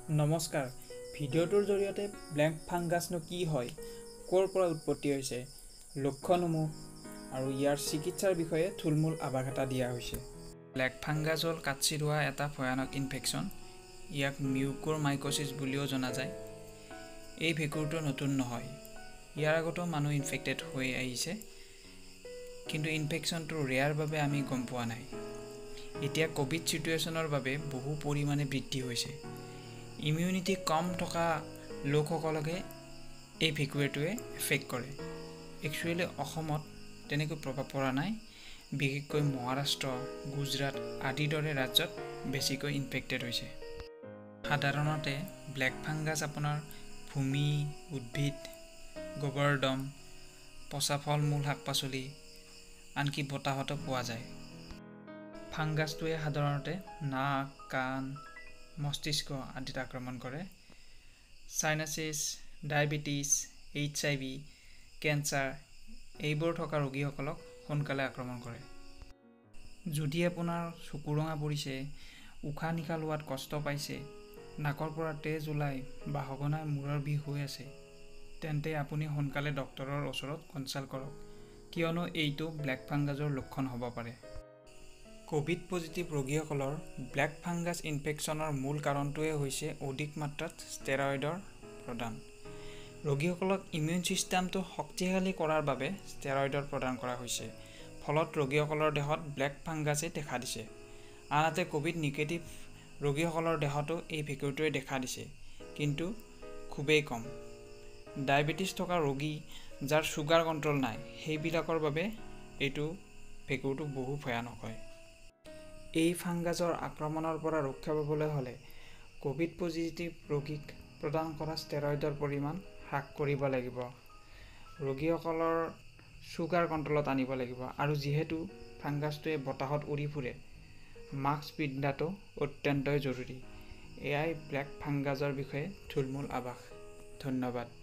নমস্কাৰ, ভিডিঅ'টোৰ জৰিয়তে ব্লেক ফাংগাছনো কি হয়, ক'ৰ পৰা উৎপত্তি হৈছে, লক্ষণসমূহ আৰু ইয়াৰ চিকিৎসাৰ বিষয়ে থুলমূল আভাস এটা দিয়া হৈছে। ব্লেক ফাংগাছ হ'ল কাটচিৰোৱা এটা ভয়ানক ইনফেকশ্যন। ইয়াক মিউকৰমাইক'চিছ বুলিও জনা যায়। এই ভেঁকুৰটো নতুন নহয়, ইয়াৰ আগতো মানুহ ইনফেক্টেড হৈ আহিছে, কিন্তু ইনফেকশ্যনটো ৰেয়াৰ বাবে আমি গম পোৱা নাই। এতিয়া ক'ভিড চিটুৱেশ্যনৰ বাবে বহু পৰিমাণে বৃদ্ধি হৈছে। ইমিউনিটি কম থকা লোকসকলকে এই ভেঁকুৰটোৱে এফেক্ট কৰে। একচুৱেলি অসমত তেনেকৈ প্ৰভাৱ পৰা নাই, বিশেষকৈ মহাৰাষ্ট্ৰ, গুজৰাট আদিৰ দৰে ৰাজ্যত বেছিকৈ ইনফেক্টেড হৈছে। সাধাৰণতে ব্লেক ফাংগাছ আপোনাৰ ভূমি, উদ্ভিদ, গোবৰ দম, পচা ফল মূল শাক পাচলি, আনকি বতাহতো পোৱা যায়। ফাংগাছটোৱে সাধাৰণতে নাক, কাণ, মস্তিষ্ক আদিত আক্ৰমণ কৰে। চাইনাচিছ, ডায়েবেটিছ, HIV, কেঞ্চাৰ এইবোৰ থকা ৰোগীসকলক সোনকালে আক্ৰমণ কৰে। যদি আপোনাৰ চকু ৰঙা পৰিছে, উশাহ নিশাহ লোৱাত কষ্ট পাইছে, নাকৰ পৰা তেজ ওলাই বা সঘনাই মূৰৰ বিষ হৈ আছে, তেন্তে আপুনি সোনকালে ডক্তৰৰ ওচৰত কনচাল্ট কৰক, কিয়নো এইটো ব্লেক ফাংগাছৰ লক্ষণ হ'ব পাৰে। ক'ভিড পজিটিভ ৰোগীসকলৰ ব্লেক ফাংগাছ ইনফেকশ্যনৰ মূল কাৰণটোৱে হৈছে অধিক মাত্ৰাত ষ্টেৰইডৰ প্ৰদান। ৰোগীসকলক ইমিউন ছিষ্টেমটো শক্তিশালী কৰাৰ বাবে ষ্টেৰইডৰ প্ৰদান কৰা হৈছে, ফলত ৰোগীসকলৰ দেহত ব্লেক ফাংগাছে দেখা দিছে। আনহাতে ক'ভিড নিগেটিভ ৰোগীসকলৰ দেহতো এই ভেঁকুৰটোৱে দেখা দিছে, কিন্তু খুবেই কম। ডায়েবেটিছ থকা ৰোগী যাৰ ছুগাৰ কণ্ট্ৰল নাই, সেইবিলাকৰ বাবে এইটো ভেঁকুৰটো বহু ভয়ানক হয়। এই ফাংগাছৰ আক্ৰমণৰ পৰা ৰক্ষা পাবলৈ হ'লে ক'ভিড পজিটিভ ৰোগীক প্ৰদান কৰা ষ্টেৰইডৰ পৰিমাণ হ্ৰাস কৰিব লাগিব। ৰোগীসকলৰ ছুগাৰ কণ্ট্ৰলত আনিব লাগিব, আৰু যিহেতু ফাংগাছটোৱে বতাহত উৰি ফুৰে, মাস্ক পিন্ধাটো অত্যন্তই জৰুৰী। এয়াই ব্লেক ফাংগাছৰ বিষয়ে থুলমূল আভাস। ধন্যবাদ।